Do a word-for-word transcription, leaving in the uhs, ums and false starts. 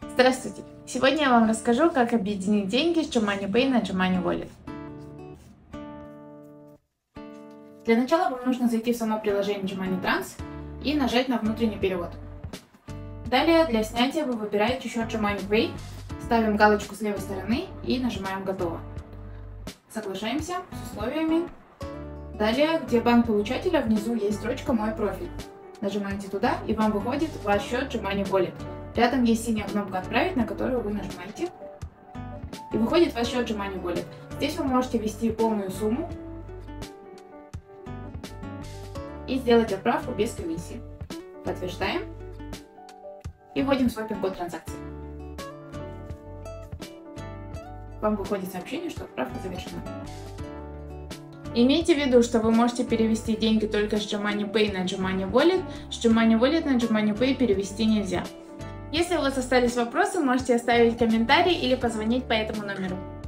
Здравствуйте! Сегодня я вам расскажу, как объединить деньги с JoMoneyPay на JoMoney Wallet. Для начала вам нужно зайти в само приложение JoMoney Trans и нажать на внутренний перевод. Далее для снятия вы выбираете счет JoMoneyPay, ставим галочку с левой стороны и нажимаем «Готово». Соглашаемся с условиями. Далее, где банк получателя, внизу есть строчка «Мой профиль». Нажимаете туда, и вам выходит ваш счет JoMoney Wallet. Рядом есть синяя кнопка «Отправить», на которую вы нажимаете, и выходит ваш счет JoMoney Wallet. Здесь вы можете ввести полную сумму и сделать отправку без комиссии. Подтверждаем и вводим свой пин-код транзакции. Вам выходит сообщение, что отправка завершена. Имейте в виду, что вы можете перевести деньги только с JoMoneyPay на JoMoney Wallet, с JoMoney Wallet на JoMoneyPay перевести нельзя. Если у вас остались вопросы, можете оставить комментарий или позвонить по этому номеру.